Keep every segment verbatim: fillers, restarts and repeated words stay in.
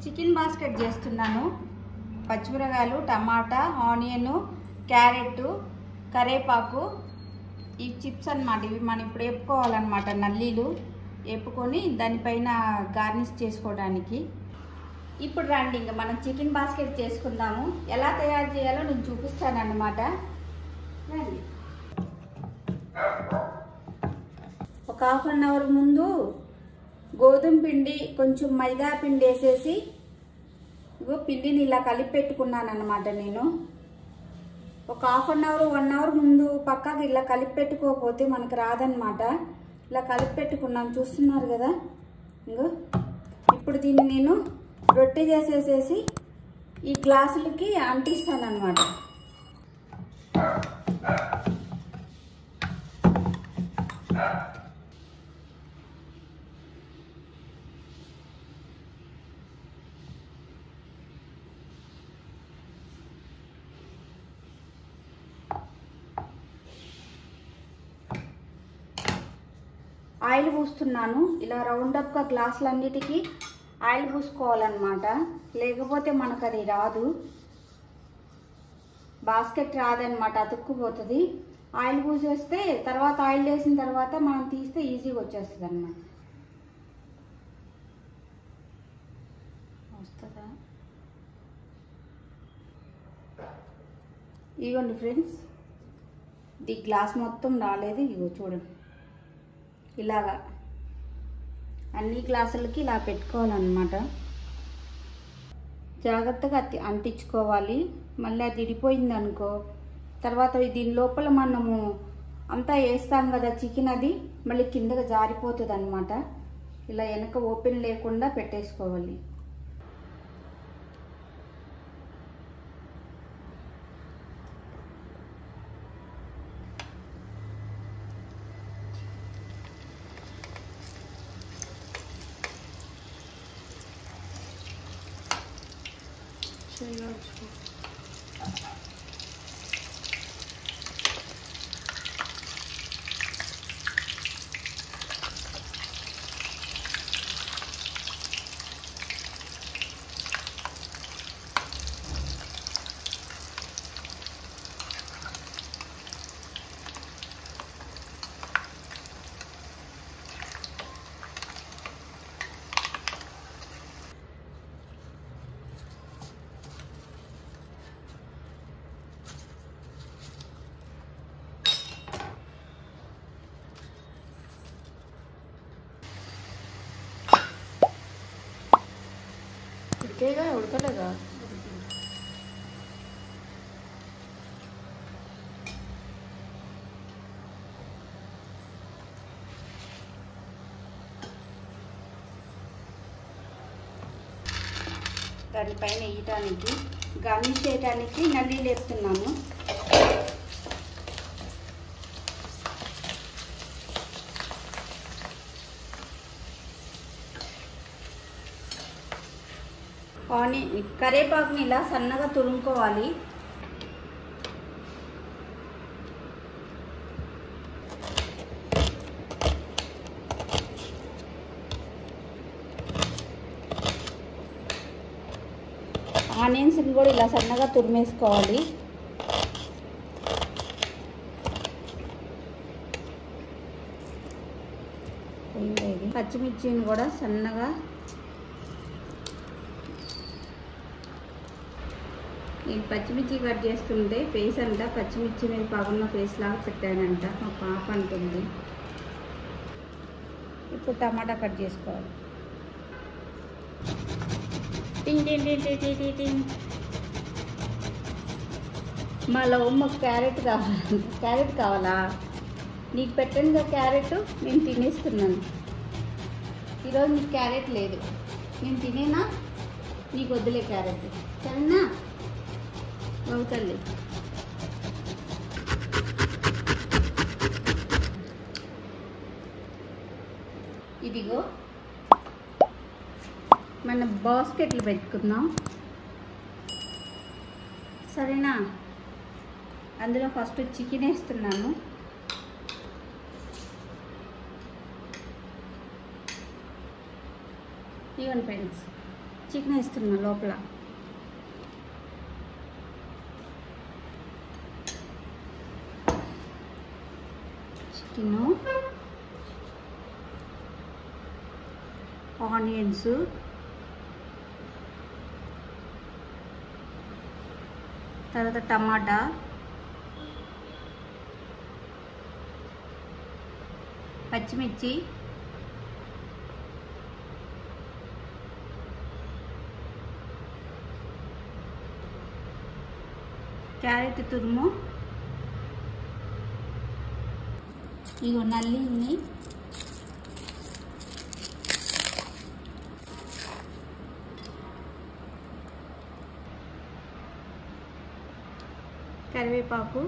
Chicken basket చేస్తున్నాను. పచ్చిమిరకాయలు, టమాటా, onion, carrot, కరేపాకు, ఈ చిప్స్ అన్నమాట. ఇవి మనం ఇప్పుడు వేపుకోవాలన్నమాట. నల్లీలు వేపుకొని దానిపైన గార్నిష్ చేసుకోవడానికి. ఇప్పుడు రండి ఇంకా మనం చికెన్ బాస్కెట్ చేసుకుందాము. ఎలా తయారు చేయాలో నేను చూపిస్తాను అన్నమాట. రండి. ఒక హాఫ్ అన్ అవర్ ముందు గోధుమ పిండి, కొంచెం మైదా పిండి వేసేసి ఇగో పిండిని ఇలా కలిపి పెట్టుకున్నాను అన్నమాట. నేను ఒక half an hour one hour ముందు పక్కకి ఇలా కలిపి పెట్టుకోకపోతే మనకు రాదనమాట. ఇలా కలిపి పెట్టుకున్నాను, చూస్తున్నారు కదా. ఇంకో ఇప్పుడు దీన్ని నేను రొట్టె చేసేసేసి ఈ గ్లాసులకి అంటిస్తాను అన్నమాట. ఆయిల్ పూస్తున్నాను. ఇలా రౌండప్గా గ్లాసులన్నిటికీ ఆయిల్ పూసుకోవాలన్నమాట. లేకపోతే మనకు అది రాదు, బాస్కెట్ రాదనమాట, అతుక్కుపోతుంది. ఆయిల్ పూసేస్తే తర్వాత ఆయిల్ వేసిన తర్వాత మనం తీస్తే ఈజీగా వచ్చేస్తుంది అన్నమాట. వస్తుందా? ఇదిగోండి ఫ్రెండ్స్, ఇది గ్లాస్ మొత్తం రాలేదు. ఇగో చూడండి, ఇలాగా అన్ని గ్లాసులకి ఇలా పెట్టుకోవాలన్నమాట. జాగ్రత్తగా అంటించుకోవాలి. మళ్ళీ అది ఇడిపోయింది అనుకో, తర్వాత దీని లోపల మనము అంతా వేస్తాం కదా చికెన్, అది మళ్ళీ కిందగా జారిపోతుంది అన్నమాట. ఇలా వెనక ఓపెన్ లేకుండా పెట్టేసుకోవాలి. ఉడికేగా ఉడకలేదా? దానిపైన వేయటానికి, గార్నిష్ చేయడానికి నల్లీలు వేస్తున్నాము. ఆనియన్, కరేపాకుని ఇలా సన్నగా తురుముకోవాలి. ఆనియన్స్ని కూడా ఇలా సన్నగా తురిమేసుకోవాలి. పచ్చిమిర్చిని కూడా సన్నగా, నేను పచ్చిమిర్చి కట్ చేస్తుంటే ఫేస్ అంతా పచ్చిమిర్చి మీద పగున్న ఫేస్ లాగా పెట్టానంట మా పాప అంటుంది. ఇప్పుడు టమాటా కట్ చేసుకోవాలి. టింగ్ టింగ్ టింగ్ టింగ్ టింగ్ టింగ్. మా లవ్వమ్మకు క్యారెట్ కావాలి. క్యారెట్ కావాలా? నీకు పెట్టండి క్యారెట్, నేను తినేస్తున్నాను. ఈరోజు నీకు క్యారెట్ లేదు, నేను తినేనా? నీకు వద్దులే క్యారెట్, సరేనా? అవుతుంది. ఇదిగో మన బాస్కెట్లు పెట్టుకుందాం, సరేనా? అందులో ఫస్ట్ చికెన్ వేస్తున్నాను. ఇవ్వండి ఫ్రెండ్స్, చికెన్ వేస్తున్నా లోపల. చికెను, ఆనియన్స్, తర్వాత టమాటా, పచ్చిమిర్చి, క్యారెట్ తురుము, ఇగో నల్లిని, కరివేపాకు,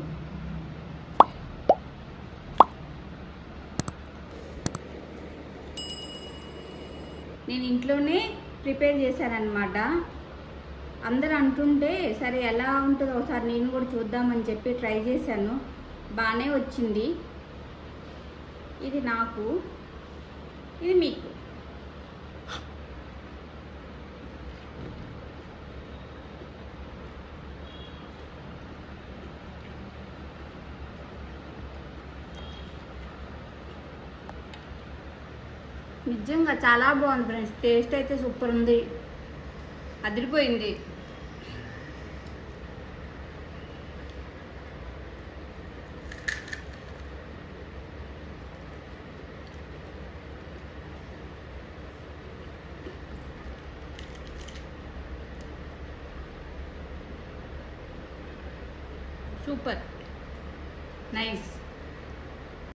నేను ఇంట్లోనే ప్రిపేర్ చేశానన్నమాట. అందరూ అంటుంటే సరే ఎలా ఉంటుందో ఒకసారి నేను కూడా చూద్దామని చెప్పి ట్రై చేశాను. బాగానే వచ్చింది. ఇది నాకు, ఇది మీకు. నిజంగా చాలా బాగుంది ఫ్రెండ్స్. టేస్ట్ అయితే సూపర్ ఉంది, అదిరిపోయింది. Super nice.